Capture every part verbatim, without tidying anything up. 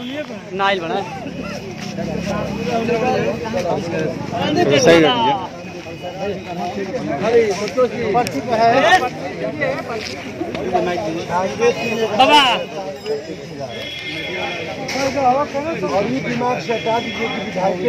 Nile बना सही बाबा दिमाग से हटा दीजिए कि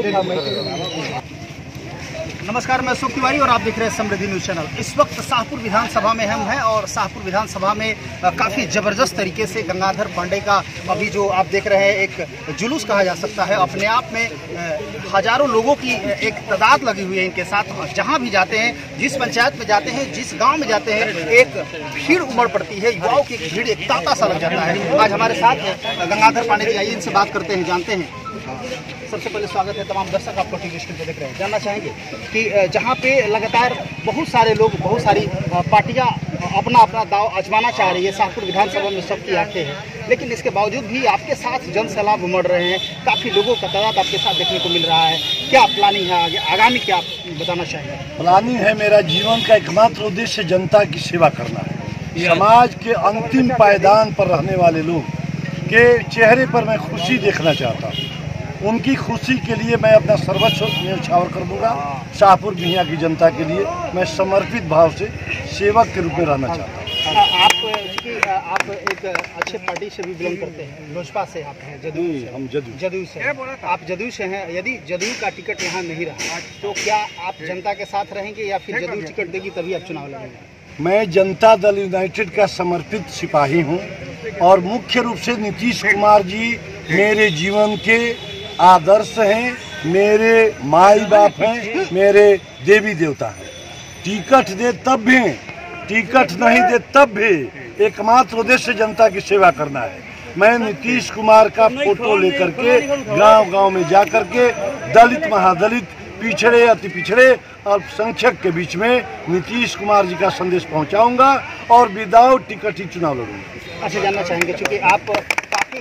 विधायक। नमस्कार, मैं अशोक तिवारी और आप देख रहे हैं समृद्धि न्यूज चैनल। इस वक्त शाहपुर विधानसभा में हम हैं और शाहपुर विधानसभा में काफ़ी ज़बरदस्त तरीके से गंगाधर पांडे का अभी जो आप देख रहे हैं एक जुलूस कहा जा सकता है। अपने आप में हजारों लोगों की एक तादाद लगी हुई है इनके साथ। जहां भी जाते हैं, जिस पंचायत में जाते हैं, जिस गांव में जाते हैं, एक भीड़ उमड़ पड़ती है। युवाओं की भीड़ एक तांता सा लग जाता है। आज हमारे साथ गंगाधर पांडे जी, आइए इनसे बात करते हैं, जानते हैं। सबसे पहले स्वागत है, तमाम दर्शक आपको टीवी स्क्रीन पर देख रहे हैं। जानना चाहेंगे कि जहां पे लगातार बहुत सारे लोग, बहुत सारी पार्टियां अपना अपना दाव आजमाना चाह रही है, शाहपुर विधानसभा में सबकी आंखें हैं, लेकिन इसके बावजूद भी आपके साथ जन सैलाब उमड़ रहे हैं। काफ़ी लोगों का तादाद आपके साथ देखने को मिल रहा है। क्या प्लानिंग है आगे, आगामी क्या आप बताना चाहेंगे? प्लानिंग है, मेरा जीवन का एकमात्र उद्देश्य जनता की सेवा करना है। समाज के अंतिम पायदान पर रहने वाले लोग के चेहरे पर मैं खुशी देखना चाहता हूँ। उनकी खुशी के लिए मैं अपना सर्वस्व न्यौछावर कर दूंगा। शाहपुर बिहियां की जनता के लिए मैं समर्पित भाव से सेवक के रूप में रहना चाहता हूँ। आप कि आप एक अच्छे पार्टी से भी बिलोंग करते हैं, लोजपा से आप हैं, जदयू से। हम जदयू जदयू से आप जदयू से हैं। यदि जदयू का टिकट यहाँ नहीं रहा तो क्या आप जनता के साथ रहेंगे या फिर जदयू टिकट देगी तभी आप चुनाव लड़ेंगे? मैं जनता दल यूनाइटेड का समर्पित सिपाही हूँ और मुख्य रूप से नीतीश कुमार जी मेरे जीवन के आदर्श हैं, मेरे माई बाप हैं, मेरे देवी देवता हैं। टिकट दे तब भी, टिकट नहीं दे तब भी एकमात्र उद्देश्य जनता की सेवा करना है। मैं नीतीश कुमार का फोटो लेकर के गांव गांव में जा कर के दलित, महादलित, पिछड़े, अति पिछड़े और अल्पसंख्यक के बीच में नीतीश कुमार जी का संदेश पहुंचाऊंगा और विदाउट टिकट ही चुनाव लड़ूंगा। अच्छा, जानना चाहेंगे क्योंकि आप काफी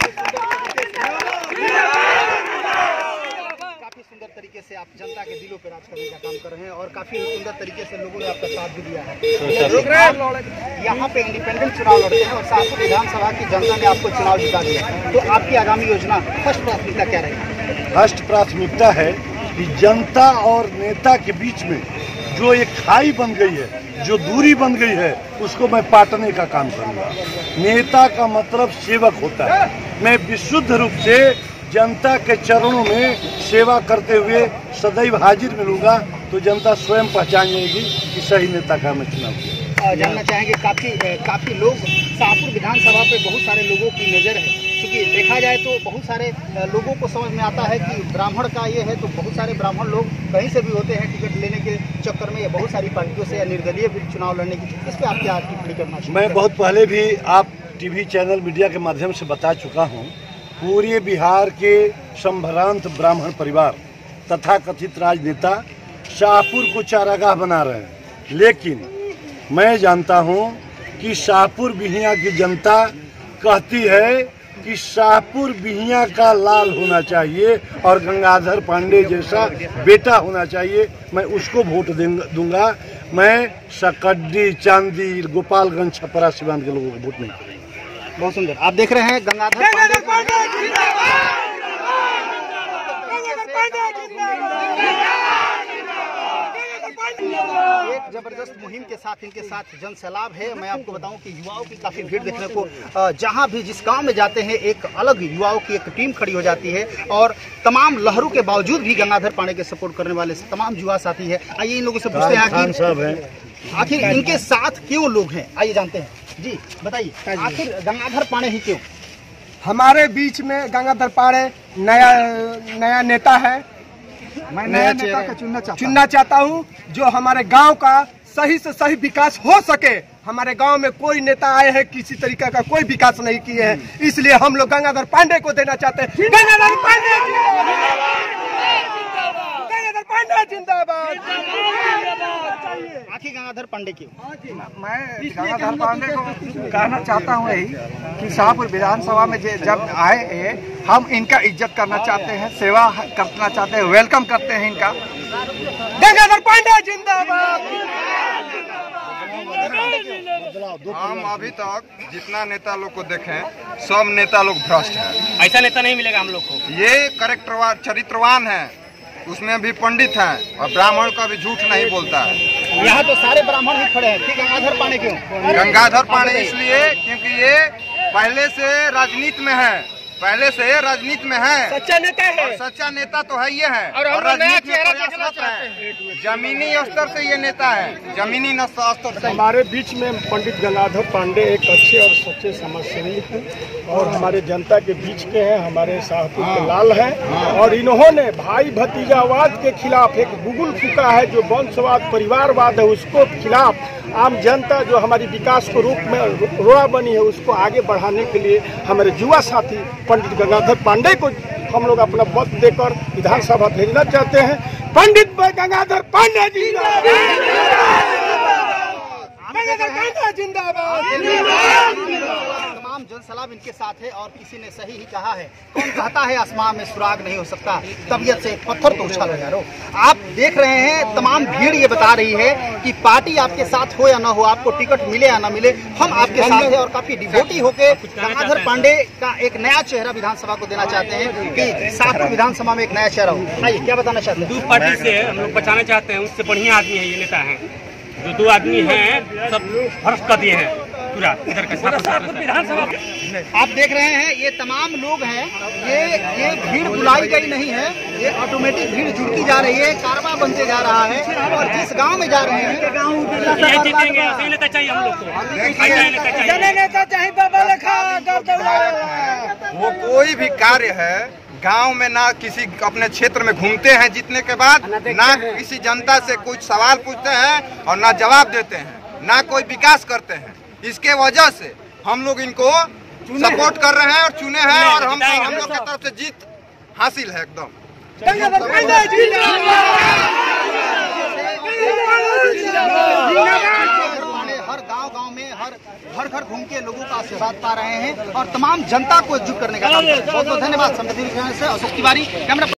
सुंदर तरीके से आप जनता के दिलों पर राज करने का काम कर रहे हैं और काफी सुंदर तरीके से लोगों ने आपका साथ भी दिया है। यहाँ पे इंडिपेंडेंट चुनाव लड़ते हैं और शाहपुर विधानसभा की जनता ने आपको चुनाव जिता दिया, तो आपकी आगामी योजना, फर्स्ट प्राथमिकता क्या रहेगी? फर्स्ट प्राथमिकता है कि जनता और नेता के बीच में जो एक खाई बन गई है, जो दूरी बन गई है, उसको मैं पाटने का काम करूंगा। नेता का मतलब सेवक होता है। मैं विशुद्ध रूप से जनता के चरणों में सेवा करते हुए सदैव हाजिर मिलूंगा, तो जनता स्वयं पहचान जाएगी कि सही नेता का मैं चुनाव किया। जानना चाहेंगे, काफी काफी लोग शाहपुर विधानसभा पे बहुत सारे लोगों की नज़र है, क्योंकि देखा जाए तो बहुत सारे लोगों को समझ में आता है कि ब्राह्मण का ये है, तो बहुत सारे ब्राह्मण लोग कहीं से भी होते हैं टिकट लेने के चक्कर में, या बहुत सारी पार्टियों से या निर्दलीय भी चुनाव लड़ने की। इस पर आप क्या टिप्पणी करना चाहिए? मैं बहुत पहले भी आप टीवी चैनल मीडिया के माध्यम से बता चुका हूँ, पूरे बिहार के संभ्रांत ब्राह्मण परिवार तथा कथित राजनेता शाहपुर को चारागाह बना रहे हैं, लेकिन मैं जानता हूं कि शाहपुर बिहियां की जनता कहती है कि शाहपुर बिहियां का लाल होना चाहिए और गंगाधर पांडे जैसा बेटा होना चाहिए। मैं उसको वोट दूंगा। मैं सकड्डी, चांदी, गोपालगंज, छपरा, सिवान के लोगों को वोट नहीं करूँगा। बहुत सुंदर, आप देख रहे हैं गंगाधर पांडे। एक जबरदस्त मुहिम के साथ इनके साथ जन सैलाब है। मैं आपको बताऊं कि युवाओं की काफी भीड़ देखने को, जहां भी जिस गांव में जाते हैं एक अलग युवाओं की एक टीम खड़ी हो जाती है और तमाम लहरों के बावजूद भी गंगाधर पांडे के सपोर्ट करने वाले तमाम युवा साथी है। आइए इन लोगों से पूछते हैं आखिर आखिर इनके साथ क्यों लोग हैं, आइए जानते हैं। जी बताइए, आखिर गंगाधर पांडे ही क्यों? हमारे बीच में गंगाधर पांडे नया नया नेता है। मैं नया नेता का चुनना चाहता चुनना चाहता हूँ जो हमारे गांव का सही से सही विकास हो सके। हमारे गांव में कोई नेता आए हैं किसी तरीके का कोई विकास नहीं किए हैं, इसलिए हम लोग गंगाधर पांडे को देना चाहते हैं। गंगाधर पांडे गंगाधर पांडे जिंदाबाद। आखिर गंगाधर पांडे क्यों? मैं गंगाधर पांडे को कहना चाहता हूँ यही कि शाहपुर विधानसभा में जब आए हम इनका इज्जत करना चाहते हैं, सेवा करना चाहते हैं, वेलकम करते हैं इनका। गंगाधर पांडे जिंदाबाद। हम अभी तक जितना नेता लोग को देखें सब नेता लोग भ्रष्ट हैं। ऐसा नेता नहीं मिलेगा हम लोग को। ये करेक्टरवान चरित्रवान है, उसमें भी पंडित हैं और ब्राह्मण का भी झूठ नहीं बोलता है। यहाँ तो सारे ब्राह्मण ही खड़े हैं, ठीक है। गंगाधर पांडे क्यों? गंगाधर पांडे इसलिए क्योंकि ये पहले से राजनीति में है, पहले से राजनीति में है, सच्चा नेता है, और सच्चा नेता तो है ये है, और और हम नया राजनीति में चेहरा प्रयासरत देखना चाहते है। जमीनी स्तर से ये नेता है, जमीनी स्तर से। हमारे बीच में पंडित गंगाधर पांडे एक अच्छे और सच्चे समाजसेवी हैं और हमारे जनता के बीच के हैं, हमारे शाहपुर के लाल हैं। और इन्होंने भाई भतीजावाद के खिलाफ एक बुगुल फूका है, जो वंशवाद परिवारवाद है, उसको खिलाफ आम जनता जो हमारी विकास को रूप में रोड़ा बनी है, उसको आगे बढ़ाने के लिए हमारे युवा साथी पंडित गंगाधर पांडे को हम लोग अपना मत देकर विधानसभा भेजना चाहते हैं। पंडित गंगाधर पांडे जिंदाबाद, जिंदाबाद। तमाम जनसलाब इनके साथ है और किसी ने सही ही कहा है। कौन कहता है आसमान में सुराग नहीं हो सकता, तबीयत से एक पत्थर तो उछालो यारो। आप देख रहे हैं तमाम भीड़ ये बता रही है कि पार्टी आपके साथ हो या ना हो, आपको टिकट मिले या ना मिले, हम आपके साथ हैं। और काफी डिवोटी होके गंगाधर पांडे का एक नया चेहरा विधानसभा को देना चाहते हैं कि शाहपुर विधानसभा में एक नया चेहरा हो। आइए, क्या बताना चाहते हैं? दूध पार्टी से हम लोग बचाना चाहते हैं, उससे बढ़िया आदमी है ये नेता है। जो दो आदमी हैं सब भ्रष्ट कर दिए हैं पूरा इधर का विधानसभा। आप देख रहे हैं ये तमाम लोग हैं, ये ये भीड़ बुलाई गई नहीं है, ये ऑटोमेटिक भीड़ जुड़ती जा रही है, कारवां बनते जा रहा है। और जिस गांव में जा रहे हैं ये जीतेंगे, सही नेता चाहिए हम लोग को, नेता चाहिए बाबा लिखा। वो कोई भी कार्य है गांव में ना किसी अपने क्षेत्र में घूमते हैं जीतने के बाद, ना किसी जनता से कुछ सवाल पूछते हैं और ना जवाब देते हैं, ना कोई विकास करते हैं। इसके वजह से हम लोग इनको सपोर्ट कर रहे हैं और चुने हैं, और हम हम लोग की तरफ से जीत हासिल है एकदम। हर गांव गांव में हर घर घर घूम के लोगों का आशीर्वाद पा रहे हैं और तमाम जनता को एकजुट करने का काम कर रहे हैं। बहुत बहुत धन्यवाद। समृद्धि न्यूज़ से अशोक तिवारी, कैमरा।